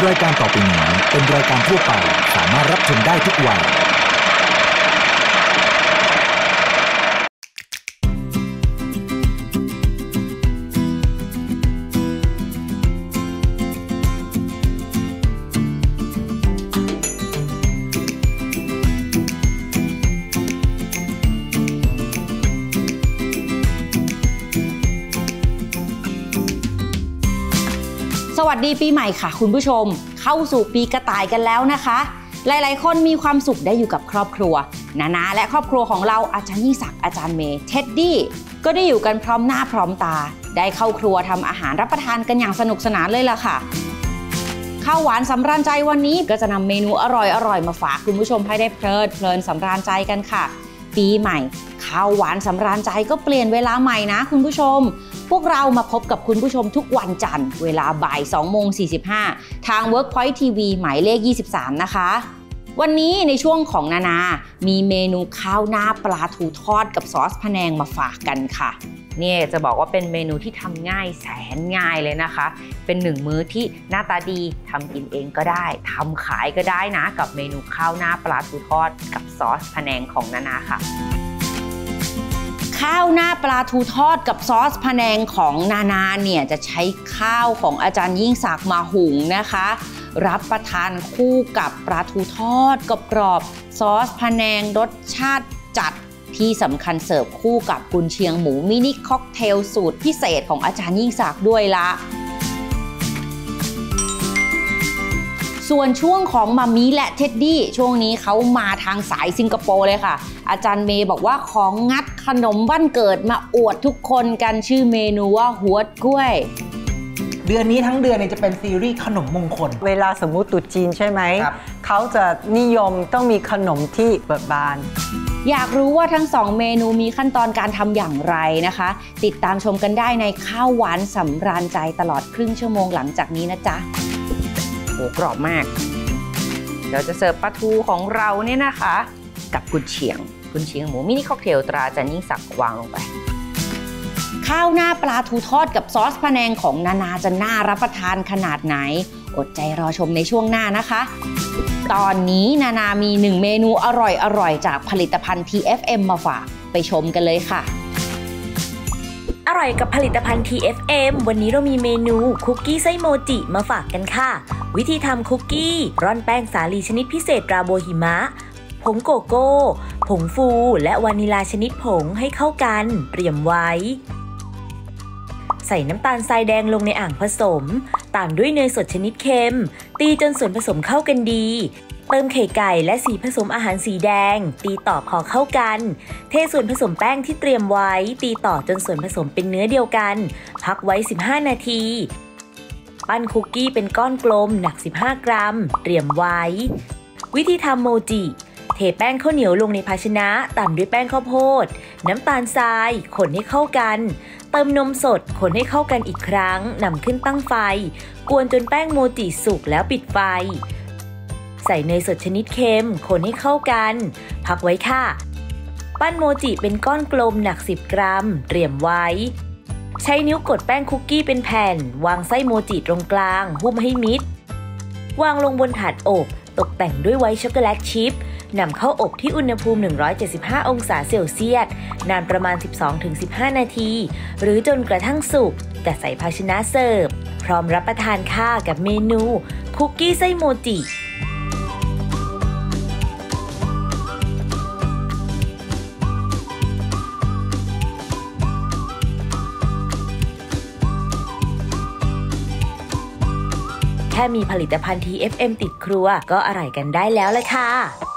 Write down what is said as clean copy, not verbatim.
รายการต่อไปนี้เป็นรายการทั่วไปสามารถรับชมได้ทุกวัยสวัสดีปีใหม่ค่ะคุณผู้ชมเข้าสู่ปีกระต่ายกันแล้วนะคะหลายๆคนมีความสุขได้อยู่กับครอบครัวนาและครอบครัวของเราอาจารย์ยิ่งศักดิ์อาจารย์เมย์เท็ดดี้ก็ได้อยู่กันพร้อมหน้าพร้อมตาได้เข้าครัวทำอาหารรับประทานกันอย่างสนุกสนานเลยล่ะค่ะข้าวหวานสำราญใจวันนี้ก็จะนำเมนูอร่อยมาฝากคุณผู้ชมให้ได้เพลินสำราญใจกันค่ะปีใหม่ข้าวหวานสำราญใจก็เปลี่ยนเวลาใหม่นะคุณผู้ชมพวกเรามาพบกับคุณผู้ชมทุกวันจันทร์เวลาบ่าย 2:45 ทาง Workpoint TV หมายเลข 23 นะคะวันนี้ในช่วงของนามีเมนูข้าวหน้าปลาทูทอดกับซอสพะแนงมาฝากกันค่ะเนี่ยจะบอกว่าเป็นเมนูที่ทำง่ายแสนง่ายเลยนะคะเป็นหนึ่งมื้อที่หน้าตาดีทำกินเองก็ได้ทำขายก็ได้นะกับเมนูข้าวหน้าปลาทูทอดกับซอสพะแนงของนาค่ะข้าวหน้าปลาทูทอดกับซอสพะแนงของนาเนี่ยจะใช้ข้าวของอาจารย์ยิ่งศักดิ์มาหุงนะคะรับประทานคู่กับปลาทูทอดกรอบซอสพะแนงรสชาติจัดที่สำคัญเสิร์ฟคู่กับกุนเชียงหมูมินิค็อกเทลสูตรพิเศษของอาจารย์ยิ่งศักดิ์ด้วยละส่วนช่วงของมัมมี่และเท็ดดี้ช่วงนี้เขามาทางสายสิงคโปร์เลยค่ะอาจารย์เมย์บอกว่าของงัดขนมวันเกิดมาอวดทุกคนกันชื่อเมนูว่าฮวดกล้วยเดือนนี้ทั้งเดือนจะเป็นซีรีส์ขนมมงคลเวลาสมมุติตรุษจีนใช่ไหมเขาจะนิยมต้องมีขนมที่เบิกบานอยากรู้ว่าทั้ง2เมนูมีขั้นตอนการทำอย่างไรนะคะติดตามชมกันได้ในข้าวหวานสำราญใจตลอดครึ่งชั่วโมงหลังจากนี้นะจ๊ะโอ้กรอบมากเดี๋ยวจะเสิร์ฟปลาทูของเราเนี่ยนะคะกับกุนเชียงหมูมินิค็อกเทลตราอาจารย์ยิ่งศักดิ์วางลงไปข้าวหน้าปลาทูทอดกับซอสพะแนงของนาจะน่ารับประทานขนาดไหนอดใจรอชมในช่วงหน้านะคะตอนนี้นามี1เมนูอร่อยจากผลิตภัณฑ์ TFM มาฝากไปชมกันเลยค่ะอร่อยกับผลิตภัณฑ์ TFM วันนี้เรามีเมนูคุกกี้ไส้โมจิมาฝากกันค่ะวิธีทำคุกกี้ร่อนแป้งสาลีชนิดพิเศษราโบหิมะผงโกโก้ผงฟูและวานิลาชนิดผงให้เข้ากันเตรียมไว้ใส่น้ำตาลทรายแดงลงในอ่างผสมตามด้วยเนยสดชนิดเค็มตีจนส่วนผสมเข้ากันดีเติมไข่ไก่และสีผสมอาหารสีแดงตีต่อพอเข้ากันเทส่วนผสมแป้งที่เตรียมไว้ตีต่อจนส่วนผสมเป็นเนื้อเดียวกันพักไว้15นาทีปั้นคุกกี้เป็นก้อนกลมหนัก15กรัมเตรียมไว้วิธีทำโมจิเทแป้งข้าวเหนียวลงในภาชนะตามด้วยแป้งข้าวโพดน้ำตาลทรายคนให้เข้ากันเติมนมสดคนให้เข้ากันอีกครั้งนำขึ้นตั้งไฟกวนจนแป้งโมจิสุกแล้วปิดไฟใส่เนยสดชนิดเค็มคนให้เข้ากันพักไว้ค่ะปั้นโมจิเป็นก้อนกลมหนัก10กรัมเตรียมไว้ใช้นิ้วกดแป้งคุกกี้เป็นแผ่นวางไส้โมจิตรงกลางหุ้มให้มิดวางลงบนถาดอบตกแต่งด้วยไวท์ช็อกโกแลตชิพนำเข้าอบที่อุณหภูมิ175องศาเซลเซียสนานประมาณ 12-15 นาทีหรือจนกระทั่งสุกจัดใส่ภาชนะเสิร์ฟพร้อมรับประทานค่ะกับเมนูคุกกี้ไส้โมจิแค่มีผลิตภัณฑ์ TFM ติดครัวก็อร่อยกันได้แล้วล่ะค่ะ